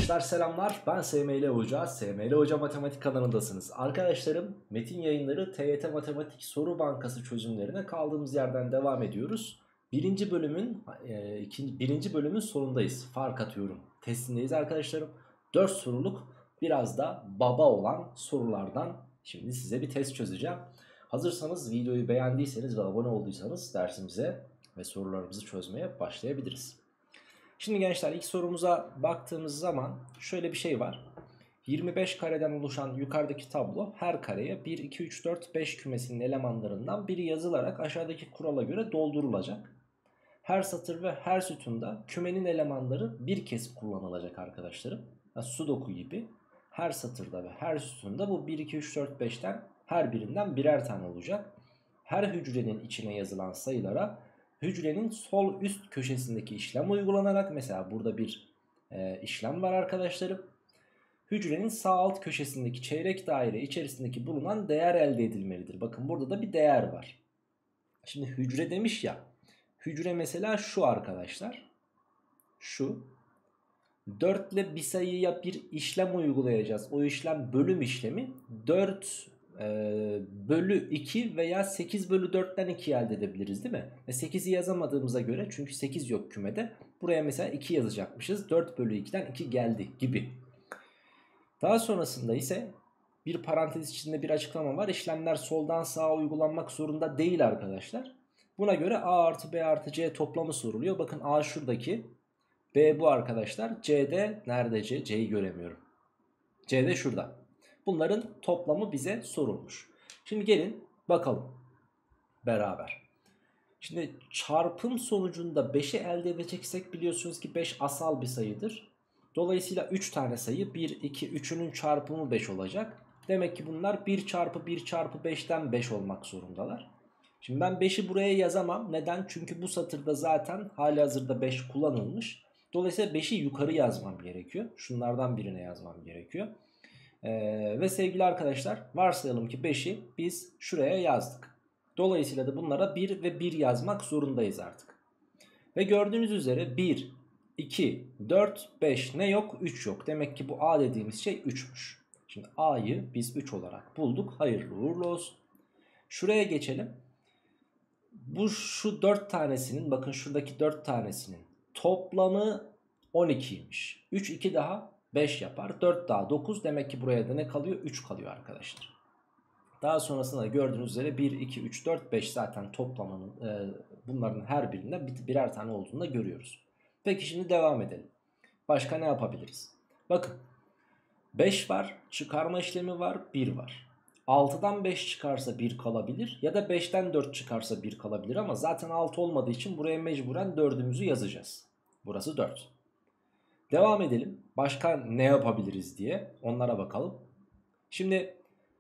Arkadaşlar selamlar, ben SML Hoca, SML Hoca Matematik kanalındasınız. Arkadaşlarım, Metin Yayınları TYT Matematik Soru Bankası çözümlerine kaldığımız yerden devam ediyoruz. Birinci bölümün sonundayız. Fark atıyorum. Testindeyiz arkadaşlarım. 4 soruluk biraz da baba olan sorulardan şimdi size bir test çözeceğim. Hazırsanız videoyu beğendiyseniz ve abone olduysanız dersimize ve sorularımızı çözmeye başlayabiliriz. Şimdi gençler ilk sorumuza baktığımız zaman şöyle bir şey var. 25 kareden oluşan yukarıdaki tablo her kareye 1, 2, 3, 4, 5 kümesinin elemanlarından biri yazılarak aşağıdaki kurala göre doldurulacak. Her satır ve her sütunda kümenin elemanları bir kez kullanılacak arkadaşlarım. Sudoku gibi her satırda ve her sütunda bu 1, 2, 3, 4, 5'ten her birinden birer tane olacak. Her hücrenin içine yazılan sayılara hücrenin sol üst köşesindeki işlem uygulanarak, mesela burada bir işlem var arkadaşlarım. Hücrenin sağ alt köşesindeki çeyrek daire içerisindeki bulunan değer elde edilmelidir. Bakın burada da bir değer var. Şimdi hücre demiş ya. Hücre mesela şu arkadaşlar. Şu. 4 ile bir sayıya bir işlem uygulayacağız. O işlem bölüm işlemi. 4 bölü 2 veya 8 bölü 4'ten 2 elde edebiliriz değil mi? Ve 8'i yazamadığımıza göre, çünkü 8 yok kümede, buraya mesela 2 yazacakmışız. 4 bölü 2'den 2 geldi gibi. Daha sonrasında ise bir parantez içinde bir açıklama var. İşlemler soldan sağa uygulanmak zorunda değil arkadaşlar. Buna göre A artı B artı C toplamı soruluyor. Bakın A şuradaki, B bu arkadaşlar. C'de nerede C? C'yi göremiyorum. C'de şurada. Bunların toplamı bize sorulmuş. Şimdi gelin bakalım beraber. Şimdi çarpım sonucunda 5'i elde edeceksek biliyorsunuz ki 5 asal bir sayıdır. Dolayısıyla 3 tane sayı 1, 2, 3'ünün çarpımı 5 olacak. Demek ki bunlar 1 çarpı 1 çarpı 5'ten 5 olmak zorundalar. Şimdi ben 5'i buraya yazamam. Neden? Çünkü bu satırda zaten halihazırda 5 kullanılmış. Dolayısıyla 5'i yukarı yazmam gerekiyor. Şunlardan birine yazmam gerekiyor. Ve sevgili arkadaşlar, varsayalım ki 5'i biz şuraya yazdık. Dolayısıyla da bunlara 1 ve 1 yazmak zorundayız artık. Ve gördüğünüz üzere 1, 2, 4, 5 ne yok? 3 yok. Demek ki bu A dediğimiz şey 3'müş. Şimdi A'yı biz 3 olarak bulduk. Hayırlı uğurlu olsun. Şuraya geçelim. Şu 4 tanesinin, bakın şuradaki 4 tanesinin toplamı 12'ymiş. 3, 2 daha 5 yapar. 4 daha 9. Demek ki buraya da ne kalıyor? 3 kalıyor arkadaşlar. Daha sonrasında da gördüğünüz üzere 1, 2, 3, 4, 5 zaten toplamının bunların her birinden birer tane olduğunu da görüyoruz. Peki şimdi devam edelim. Başka ne yapabiliriz? Bakın 5 var, çıkarma işlemi var, 1 var. 6'dan 5 çıkarsa 1 kalabilir ya da 5'ten 4 çıkarsa 1 kalabilir ama zaten 6 olmadığı için buraya mecburen 4'ümüzü yazacağız. Burası 4. Devam edelim. Başka ne yapabiliriz diye onlara bakalım. Şimdi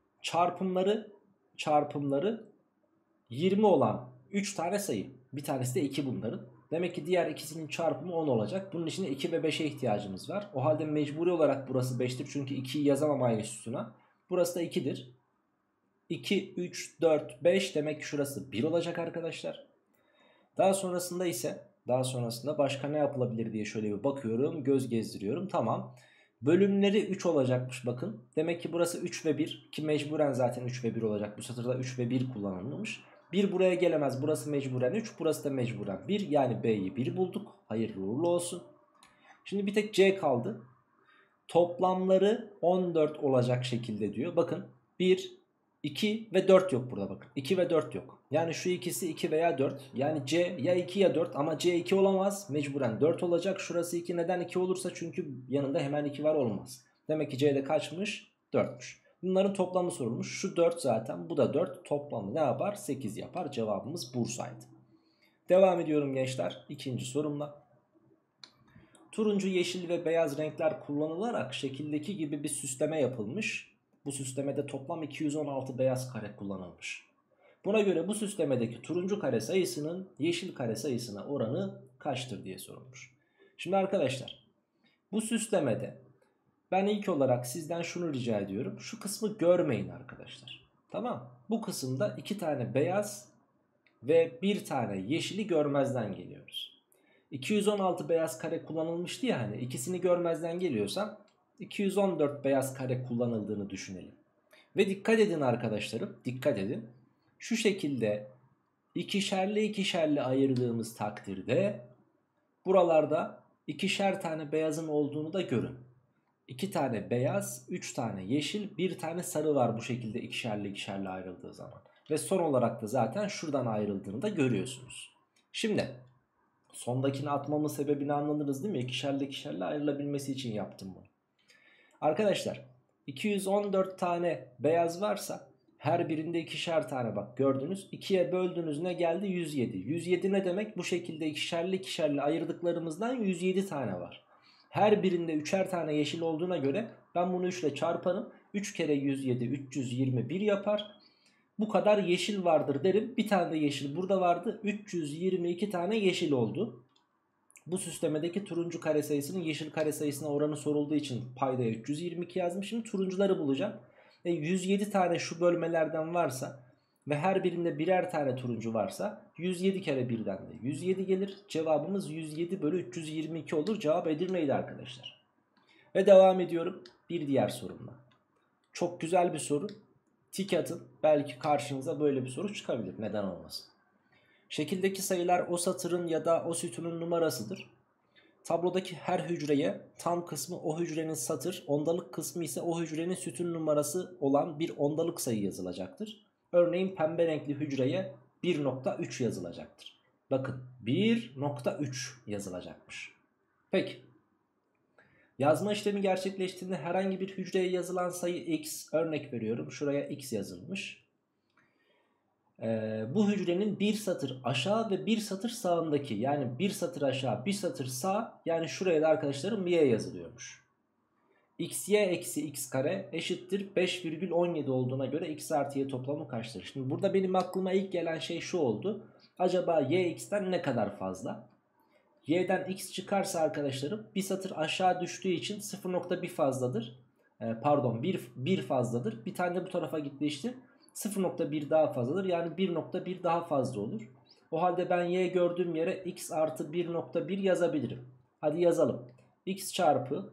çarpımları 20 olan 3 tane sayı. Bir tanesi de 2 bunların. Demek ki diğer ikisinin çarpımı 10 olacak. Bunun için 2 ve 5'e ihtiyacımız var. O halde mecburi olarak burası 5'tir. Çünkü 2'yi yazamam aynı sütuna. Burası da 2'dir. 2, 3, 4, 5 demek ki şurası 1 olacak arkadaşlar. Daha sonrasında başka ne yapılabilir diye şöyle bir bakıyorum. Göz gezdiriyorum. Tamam. Bölümleri 3 olacakmış bakın. Demek ki burası 3 ve 1 ki mecburen zaten 3 ve 1 olacak. Bu satırda 3 ve 1 kullanılmış. 1 buraya gelemez. Burası mecburen 3. Burası da mecburen 1. Yani B'yi 1 bulduk. Hayırlı uğurlu olsun. Şimdi bir tek C kaldı. Toplamları 14 olacak şekilde diyor. Bakın 1, 2 ve 4 yok burada bakın. 2 ve 4 yok. Yani şu ikisi 2 veya 4. Yani C ya 2 ya 4 ama C 2 olamaz. Mecburen 4 olacak. Şurası 2. Neden 2 olursa? Çünkü yanında hemen 2 var, olmaz. Demek ki C'de kaçmış? 4'müş. Bunların toplamı sorulmuş. Şu 4 zaten, bu da 4. Toplamı ne yapar? 8 yapar. Cevabımız Bursa'ydı. Devam ediyorum gençler. İkinci sorumla. Turuncu, yeşil ve beyaz renkler kullanılarak şekildeki gibi bir süsleme yapılmış. Bu süslemede toplam 216 beyaz kare kullanılmış. Buna göre bu süslemedeki turuncu kare sayısının yeşil kare sayısına oranı kaçtır diye sorulmuş. Şimdi arkadaşlar, bu süslemede ben ilk olarak sizden şunu rica ediyorum. Şu kısmı görmeyin arkadaşlar. Tamam. Bu kısımda 2 tane beyaz ve 1 tane yeşili görmezden geliyoruz. 216 beyaz kare kullanılmıştı ya hani, ikisini görmezden geliyorsam 214 beyaz kare kullanıldığını düşünelim. Ve dikkat edin arkadaşlarım, dikkat edin. Şu şekilde ikişerli ikişerli ayırdığımız takdirde buralarda ikişer tane beyazın olduğunu da görün. 2 tane beyaz, 3 tane yeşil, 1 tane sarı var bu şekilde ikişerli ikişerli ayrıldığı zaman. Ve son olarak da zaten şuradan ayrıldığını da görüyorsunuz. Şimdi sondakini atmamın sebebini anladınız değil mi? İkişerli ikişerli ayrılabilmesi için yaptım bunu. Arkadaşlar 214 tane beyaz varsa her birinde ikişer tane, bak gördünüz. 2'ye böldünüz ne geldi? 107. 107 ne demek? Bu şekilde ikişerli ikişerli ayırdıklarımızdan 107 tane var. Her birinde 3'er tane yeşil olduğuna göre ben bunu 3 ile çarparım. 3 kere 107 321 yapar. Bu kadar yeşil vardır derim. Bir tane de yeşil burada vardı. 322 tane yeşil oldu. Bu süslemedeki turuncu kare sayısının yeşil kare sayısına oranı sorulduğu için paydaya 322 yazmış. Şimdi turuncuları bulacağım. 107 tane şu bölmelerden varsa ve her birinde birer tane turuncu varsa 107 kere birden de 107 gelir. Cevabımız 107 bölü 322 olur. Cevap Edirne'ydi arkadaşlar. Ve devam ediyorum bir diğer sorumla. Çok güzel bir soru. Tik atın, belki karşınıza böyle bir soru çıkabilir. Neden olmasın? Şekildeki sayılar o satırın ya da o sütunun numarasıdır. Tablodaki her hücreye tam kısmı o hücrenin satır, ondalık kısmı ise o hücrenin sütun numarası olan bir ondalık sayı yazılacaktır. Örneğin pembe renkli hücreye 1.3 yazılacaktır. Bakın 1.3 yazılacakmış. Peki. Yazma işlemi gerçekleştiğinde herhangi bir hücreye yazılan sayı x, örnek veriyorum şuraya x yazılmış. Bu hücrenin bir satır aşağı ve bir satır sağındaki, yani bir satır aşağı bir satır sağ, yani şuraya da arkadaşlarım y yazılıyormuş. Xy eksi x kare eşittir 5,17 olduğuna göre x artı y toplamı kaçtır? Şimdi burada benim aklıma ilk gelen şey şu oldu. Acaba y x'ten ne kadar fazla? Y'den x çıkarsa arkadaşlarım bir satır aşağı düştüğü için 0.1 fazladır. Pardon 1 fazladır. Bir tane de bu tarafa gitti işte. 0.1 daha fazladır. Yani 1.1 daha fazla olur. O halde ben y gördüğüm yere x artı 1.1 yazabilirim. Hadi yazalım. X çarpı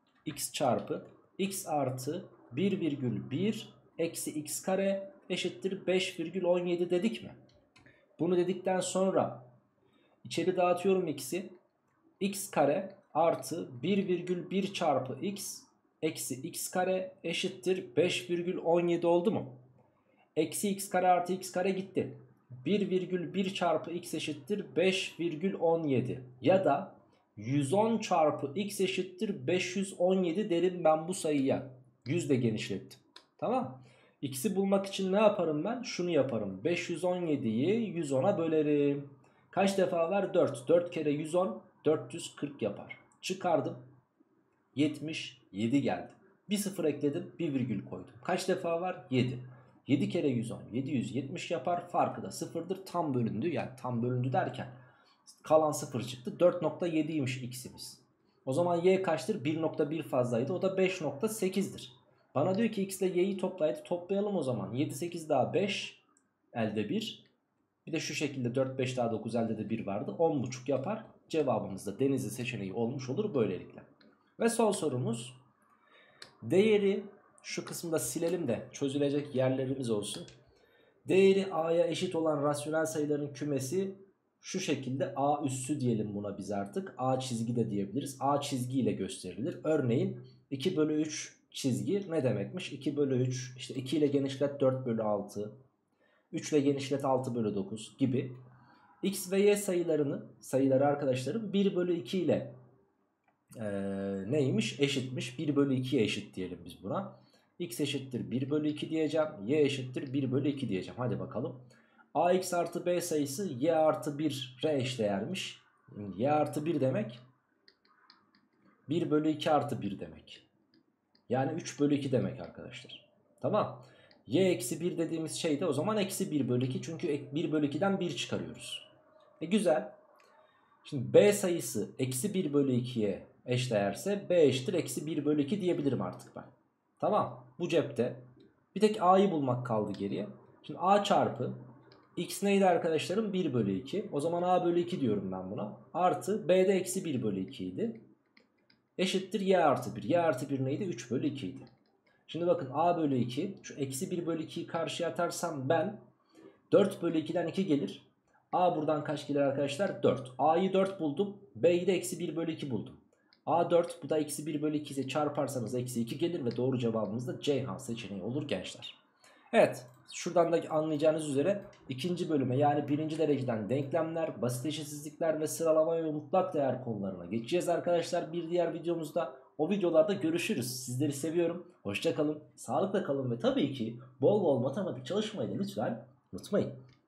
x artı 1,1 eksi x kare eşittir 5,17 dedik mi? Bunu dedikten sonra içeri dağıtıyorum x'i. X kare artı 1,1 çarpı x eksi x kare eşittir 5,17 oldu mu? Eksi x kare artı x kare gitti. 1,1 çarpı x eşittir 5,17 ya da 110 çarpı x eşittir 517 derim ben bu sayıya. 100 de genişlettim. Tamam. X'i bulmak için ne yaparım ben? Şunu yaparım. 517'yi 110'a bölerim. Kaç defa var? 4. 4 kere 110 440 yapar. Çıkardım. 77 geldi. Bir sıfır ekledim. Bir virgül koydum. Kaç defa var? 7. 7 kere 110 770 yapar. Farkı da sıfırdır. Tam bölündü. Yani tam bölündü derken kalan sıfır çıktı. 4.7'ymiş x'imiz. O zaman y kaçtır? 1.1 fazlaydı. O da 5.8'dir. Bana diyor ki x ile y'yi toplaydı. Toplayalım o zaman. 7 8 daha 5 elde 1. Bir de şu şekilde 4 5 daha 9 elde de 1 vardı. 10,5 yapar. Cevabımız da Denizli seçeneği olmuş olur böylelikle. Ve son sorumuz. Değeri şu kısımda silelim de çözülecek yerlerimiz olsun. Değeri a'ya eşit olan rasyonel sayıların kümesi şu şekilde, a üssü diyelim buna biz artık. A çizgi de diyebiliriz. A çizgi ile gösterilir. Örneğin 2 bölü 3 çizgi ne demekmiş? 2 bölü 3 işte 2 ile genişlet 4 bölü 6. 3 ile genişlet 6 bölü 9 gibi. X ve y sayıları arkadaşlarım 1 bölü 2 ile neymiş? Eşitmiş. 1 bölü 2'ye eşit diyelim biz buna. X eşittir 1 bölü 2 diyeceğim. Y eşittir 1 bölü 2 diyeceğim. Hadi bakalım. AX artı B sayısı Y artı 1'e eşdeğermiş. Y artı 1 demek 1 bölü 2 artı 1 demek. Yani 3 bölü 2 demek arkadaşlar. Tamam. Y eksi 1 dediğimiz şey de o zaman eksi 1 bölü 2. Çünkü 1 bölü 2'den 1 çıkarıyoruz. Güzel. Şimdi B sayısı eksi 1 bölü 2'ye eşdeğerse B eşittir eksi 1 bölü 2 diyebilirim artık ben. Tamam. Bu cepte. Bir tek A'yı bulmak kaldı geriye. Şimdi A çarpı X neydi arkadaşlarım? 1 bölü 2. O zaman A bölü 2 diyorum ben buna. Artı B'de eksi 1 bölü 2 idi. Eşittir Y artı 1. Y artı 1 neydi? 3 bölü 2 idi. Şimdi bakın A bölü 2. Şu eksi 1 bölü 2'yi karşıya atarsam ben 4 bölü 2'den 2 gelir. A buradan kaç gelir arkadaşlar? 4. A'yı 4 buldum. B'yi de eksi 1 bölü 2 buldum. A 4, bu da eksi 1 bölü 2 ise çarparsanız eksi 2 gelir ve doğru cevabımız da Ceyhan seçeneği olur gençler. Evet, şuradan da anlayacağınız üzere ikinci bölüme, yani birinci dereceden denklemler, basit eşitsizlikler ve sıralama ve mutlak değer konularına geçeceğiz arkadaşlar. Bir diğer videomuzda, o videolarda görüşürüz. Sizleri seviyorum. Hoşça kalın, sağlıkla kalın ve tabii ki bol bol matematik çalışmayı da lütfen unutmayın.